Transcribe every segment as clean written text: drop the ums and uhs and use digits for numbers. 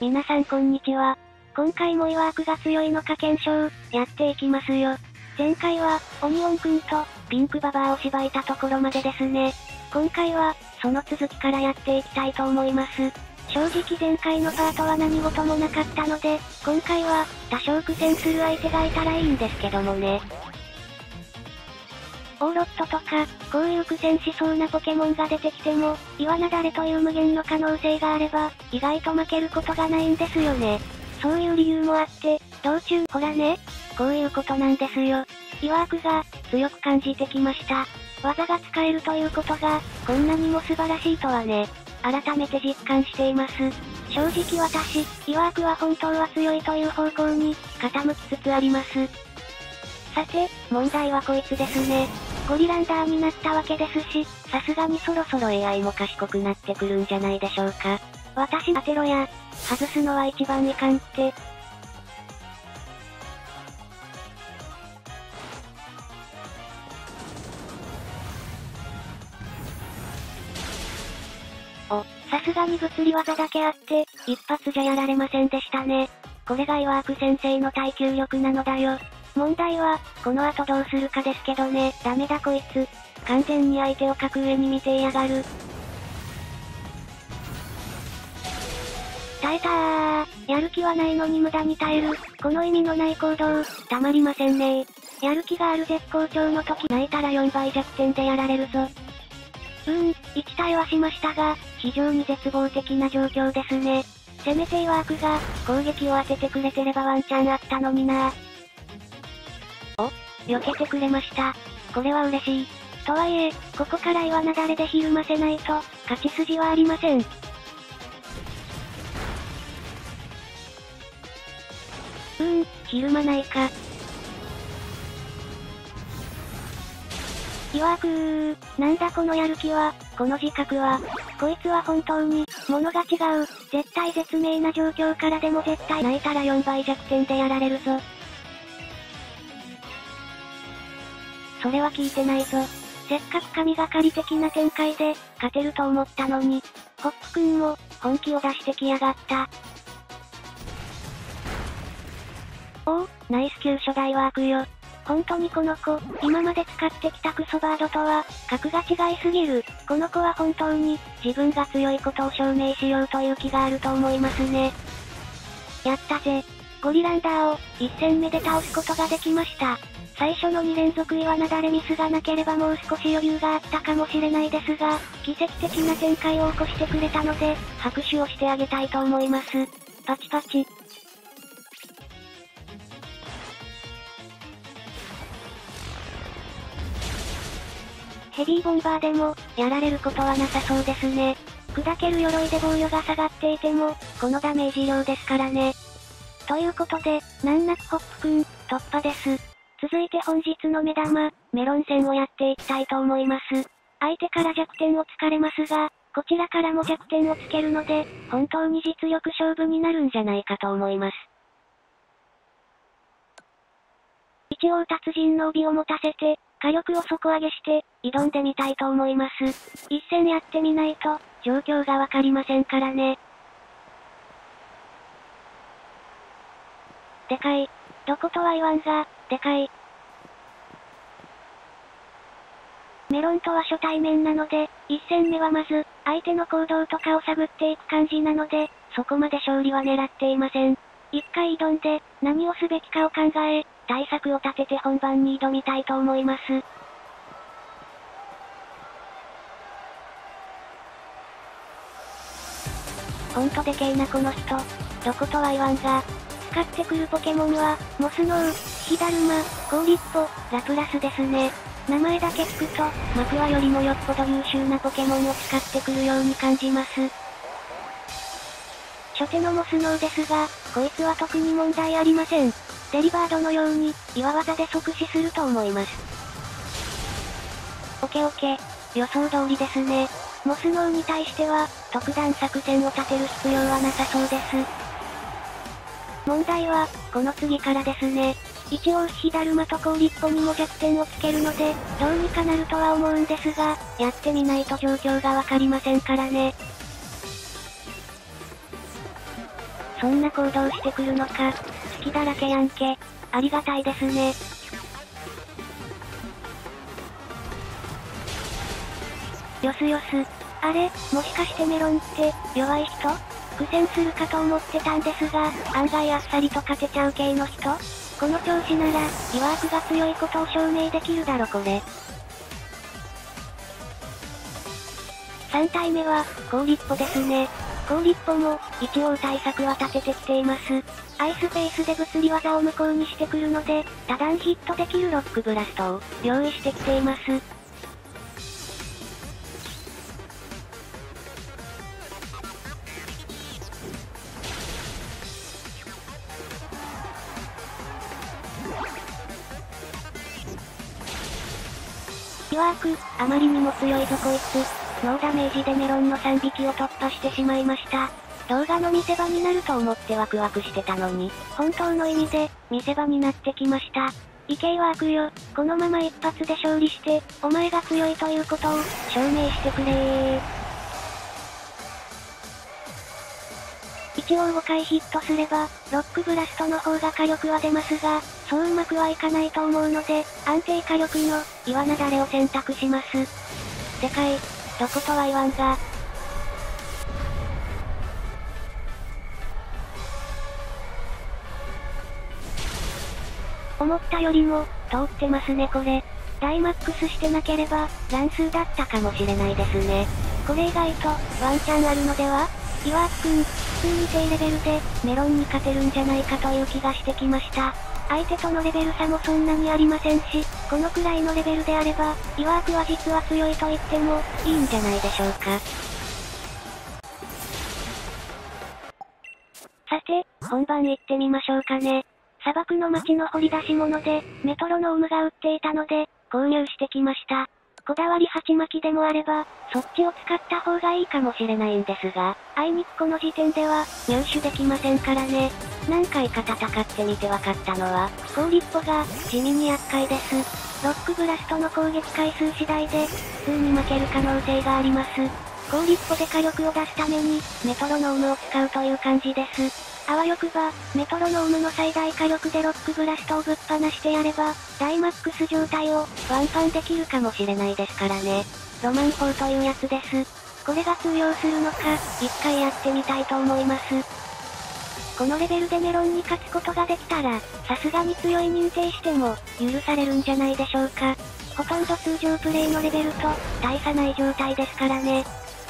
皆さんこんにちは。今回も岩悪が強いのか検証、やっていきますよ。前回は、オニオンくんと、ピンクババアをしばいたところまでですね。今回は、その続きからやっていきたいと思います。正直前回のパートは何事もなかったので、今回は、多少苦戦する相手がいたらいいんですけどもね。オーロットとか、こういう苦戦しそうなポケモンが出てきても、岩なだれという無限の可能性があれば、意外と負けることがないんですよね。そういう理由もあって、道中、ほらね、こういうことなんですよ。岩悪が、強く感じてきました。技が使えるということが、こんなにも素晴らしいとはね、改めて実感しています。正直私、岩悪は本当は強いという方向に、傾きつつあります。さて、問題はこいつですね。ゴリランダーになったわけですし、さすがにそろそろ AI も賢くなってくるんじゃないでしょうか。私当てろや。外すのは一番いかんって。お、さすがに物理技だけあって、一発じゃやられませんでしたね。これが岩悪先生の耐久力なのだよ。問題は、この後どうするかですけどね。ダメだこいつ。完全に相手を格上に見てやがる。耐えたー。やる気はないのに無駄に耐える。この意味のない行動、たまりませんねー。やる気がある絶好調の時泣いたら4倍弱点でやられるぞ。1耐はしましたが、非常に絶望的な状況ですね。せめて岩悪が、攻撃を当ててくれてればワンチャンあったのになー。避けてくれました。これは嬉しい。とはいえ、ここから岩なだれでひるませないと、勝ち筋はありません。ひるまないか。岩悪なんだこのやる気は、この自覚は。こいつは本当に、物が違う。絶対絶命な状況からでも絶対泣いたら4倍弱点でやられるぞ。それは聞いてないぞ。せっかく神がかり的な展開で、勝てると思ったのに、ホップくんも、本気を出してきやがった。おお、ナイス級初代ワークよ。本当にこの子、今まで使ってきたクソバードとは、格が違いすぎる。この子は本当に、自分が強いことを証明しようという気があると思いますね。やったぜ。ゴリランダーを、1戦目で倒すことができました。最初の2連続岩なだれミスがなければもう少し余裕があったかもしれないですが、奇跡的な展開を起こしてくれたので、拍手をしてあげたいと思います。パチパチ。ヘビーボンバーでも、やられることはなさそうですね。砕ける鎧で防御が下がっていても、このダメージ量ですからね。ということで、難なくホップくん、突破です。続いて本日の目玉、メロン戦をやっていきたいと思います。相手から弱点を突かれますが、こちらからも弱点をつけるので、本当に実力勝負になるんじゃないかと思います。一応達人の帯を持たせて、火力を底上げして、挑んでみたいと思います。一戦やってみないと、状況がわかりませんからね。でかい。どことは言わんが、でかい。メロンとは初対面なので、1戦目はまず、相手の行動とかを探っていく感じなので、そこまで勝利は狙っていません。一回挑んで、何をすべきかを考え、対策を立てて本番に挑みたいと思います。ほんとでけえなこの人。どことは言わんが、使ってくるポケモンは、モスノウ、ヒダルマ、コウリッポ、ラプラスですね。名前だけ聞くと、マクワよりもよっぽど優秀なポケモンを使ってくるように感じます。初手のモスノウですが、こいつは特に問題ありません。デリバードのように、岩技で即死すると思います。オケオケ。予想通りですね。モスノウに対しては、特段作戦を立てる必要はなさそうです。問題は、この次からですね。一応ヒダルマとコウリッポにも弱点をつけるので、どうにかなるとは思うんですが、やってみないと状況がわかりませんからね。 そんな行動してくるのか。隙だらけやんけ。ありがたいですね。よすよす。あれ、もしかしてメロンって、弱い人？苦戦するかと思ってたんですが、案外あっさりと勝てちゃう系の人？この調子なら、イワークが強いことを証明できるだろこれ。3体目は、氷っぽですね。氷っぽも、一応対策は立ててきています。アイスフェイスで物理技を無効にしてくるので、多段ヒットできるロックブラストを、用意してきています。イワーク、あまりにも強いぞこいつ。ノーダメージでメロンの3匹を突破してしまいました。動画の見せ場になると思ってワクワクしてたのに、本当の意味で、見せ場になってきました。イケイワークよ、このまま一発で勝利して、お前が強いということを、証明してくれー。一応5回ヒットすれば、ロックブラストの方が火力は出ますが、そううまくはいかないと思うので、安定火力の、岩なだれを選択します。でかい、どことは言わんが。思ったよりも、通ってますねこれ。ダイマックスしてなければ、乱数だったかもしれないですね。これ意外と、ワンチャンあるのでは？イワーク君、普通に低レベルで、メロンに勝てるんじゃないかという気がしてきました。相手とのレベル差もそんなにありませんし、このくらいのレベルであれば、イワークは実は強いと言っても、いいんじゃないでしょうか。さて、本番行ってみましょうかね。砂漠の街の掘り出し物で、メトロノームが売っていたので、購入してきました。こだわり鉢巻きでもあれば、そっちを使った方がいいかもしれないんですが、あいにくこの時点では、入手できませんからね。何回か戦ってみて分かったのは、氷っぽが、地味に厄介です。ロックブラストの攻撃回数次第で、普通に負ける可能性があります。氷っぽで火力を出すために、メトロノームを使うという感じです。あわよくば、メトロノームの最大火力でロックブラストをぶっ放してやれば、ダイマックス状態を、ワンパンできるかもしれないですからね。ロマン砲というやつです。これが通用するのか、一回やってみたいと思います。このレベルでメロンに勝つことができたら、さすがに強い認定しても、許されるんじゃないでしょうか。ほとんど通常プレイのレベルと、大差ない状態ですからね。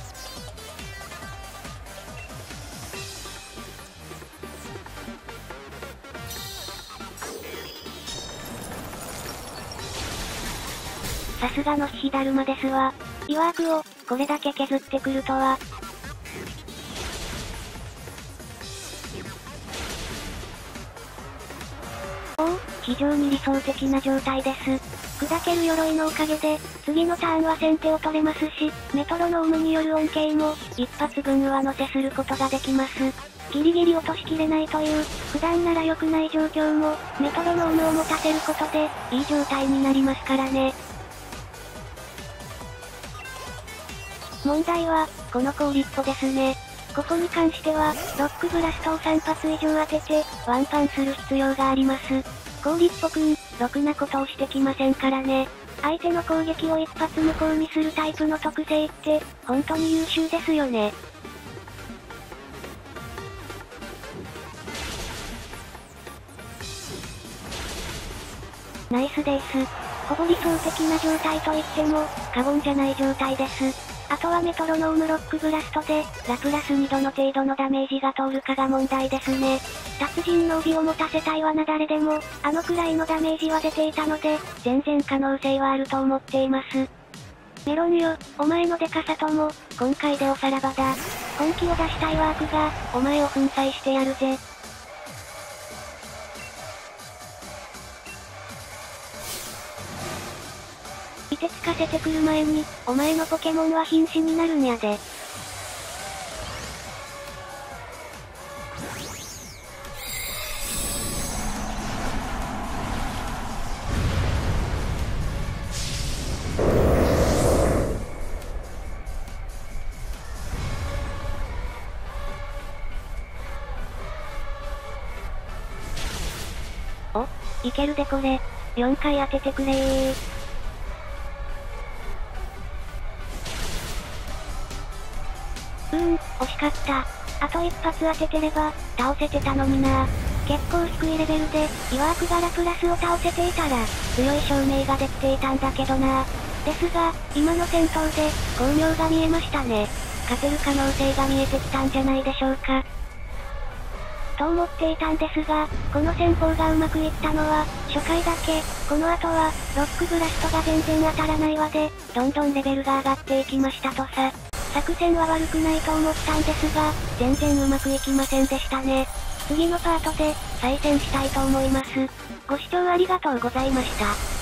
さすがの火だるまですわ。イワークを、これだけ削ってくるとは。おお、非常に理想的な状態です。砕ける鎧のおかげで、次のターンは先手を取れますし、メトロノームによる恩恵も、一発分上乗せすることができます。ギリギリ落としきれないという、普段なら良くない状況も、メトロノームを持たせることで、いい状態になりますからね。問題は、この氷っぽですね。ここに関しては、ロックブラストを3発以上当てて、ワンパンする必要があります。氷っぽくん、ろくなことをしてきませんからね。相手の攻撃を一発無効にするタイプの特性って、本当に優秀ですよね。ナイスです。ほぼ理想的な状態と言っても、過言じゃない状態です。あとはメトロノームロックブラストで、ラプラスにどの程度のダメージが通るかが問題ですね。達人の帯を持たせたい罠誰でも、あのくらいのダメージは出ていたので、全然可能性はあると思っています。メロンよ、お前のデカさとも、今回でおさらばだ。本気を出したいワークが、お前を粉砕してやるぜ。凍てつかせてくる前に、お前のポケモンは瀕死になるんやで。 お、いけるでこれ。4回当ててくれー。惜しかった。あと一発当ててれば、倒せてたのにな。結構低いレベルで、岩悪柄プラスを倒せていたら、強い証明ができていたんだけどな。ですが、今の戦闘で、光明が見えましたね。勝てる可能性が見えてきたんじゃないでしょうか。と思っていたんですが、この戦法がうまくいったのは、初回だけ、この後は、ロックブラストが全然当たらないわで、どんどんレベルが上がっていきましたとさ。作戦は悪くないと思ったんですが、全然うまくいきませんでしたね。次のパートで、再戦したいと思います。ご視聴ありがとうございました。